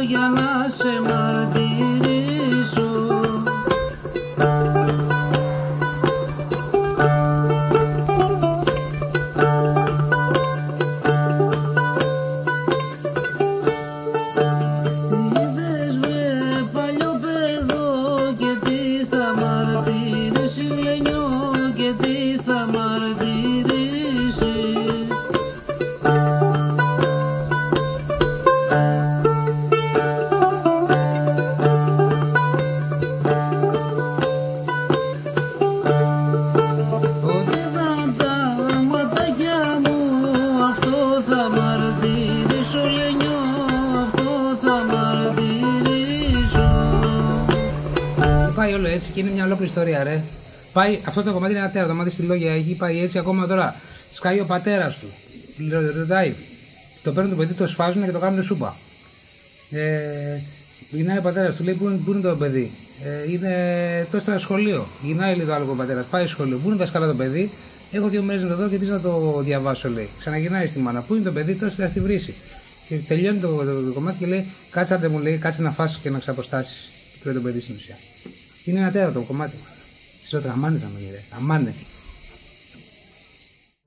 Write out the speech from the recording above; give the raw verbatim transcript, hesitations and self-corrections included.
για να σε μαρτυρήσω. Είδες βρε παλιό παιδό και τι θα μαρτυρήσει, γενιό και τι θα μαρτυρήσει. Πάει όλο έτσι και είναι μια ολόκληρη ιστορία, ρε. Πάει, αυτό το κομμάτι είναι ένα τέρατο, το μάτι στη λόγια έχει πάει έτσι ακόμα τώρα. Σκάει ο πατέρας του. Ρωτάει. Το παίρνουν το παιδί, το σφάζουν και το κάνουν σούπα. Ε, γυρνάει ο πατέρας του, λέει πού, πού είναι το παιδί. Ε, είναι τόσο στο σχολείο. Γυρνάει λίγο άλλο ο πατέρας, πάει στο σχολείο. Πού είναι τα σκάλα το παιδί. Έχω δύο μέρες να το δω και τι να το διαβάσω, λέει. Ξαναγυρνάει στη μάνα. Πού είναι το παιδί, τόσο θα στη βρήσει. Και τελειώνει το, το, το, το κομμάτι και λέει κάτσατε μου, λέει, κάτσε να φάσεις και να ξαποστάσεις. Και το παιδί στην ουσία. Είναι ένα τέρατο κομμάτι. Στο τραμάνε τα μαγειρέ, αμάνε.